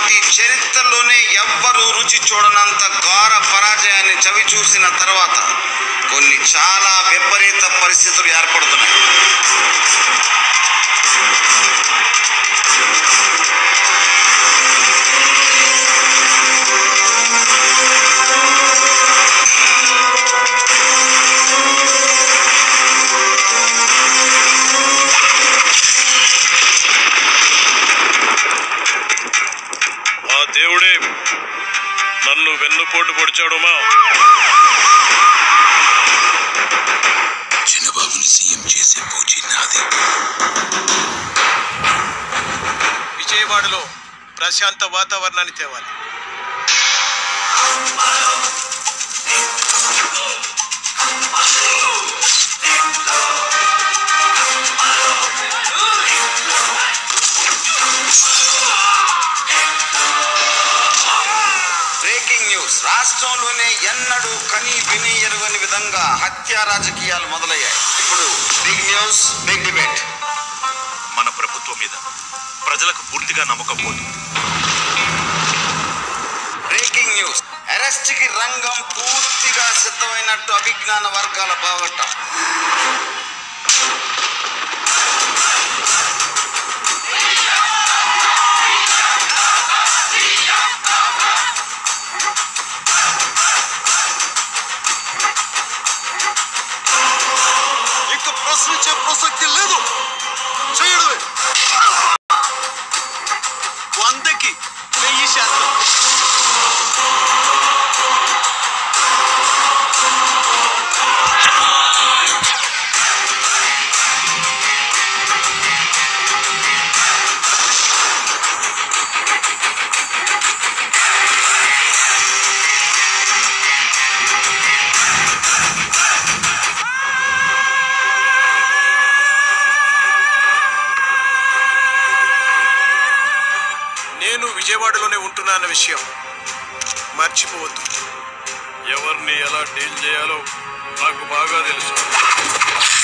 Party చరిత్రలోనే ఎవ్వరూ రుచి చూడనంత ఘోర పరాజయాన్ని చవి చూసిన తర్వాత కొన్ని చాలా విపరీత పరిస్థితులు ఏర్పడుతున్నాయి. దేవుడే నన్ను వెన్నుపోటు పొడిచాడుమా. చిన్నబాబుని సీఎం చేసే పూచి నాది. విజయవాడలో ప్రశాంత వాతావరణాన్ని తేవాలి. Breaking news. రాష్ట్రంలోనే ఎన్నడూ కని విని ఎరుగని విధంగా హత్యా రాజకీయాలు మొదలయ్యాయి. ఇప్పుడు బిగ్ న్యూస్, బిగ్ డిబేట్. మన ప్రభుత్వం మీద ప్రజలకు పూర్తిగా నమ్మకం పోతుంది. Breaking news. అరెస్ట్ కి రంగం పూర్తిగా సిద్ధమైనట్టు అభిజ్ఞాన వర్గాల బావటం. ఇక ప్రశ్నించే ప్రసక్తి లేదు. చేయడమే 100కి 1000%. నేను విజయవాడలోనే ఉంటున్నా అన్న విషయం మర్చిపోవద్దు. ఎవరిని ఎలా డీల్ చేయాలో నాకు బాగా తెలుసు.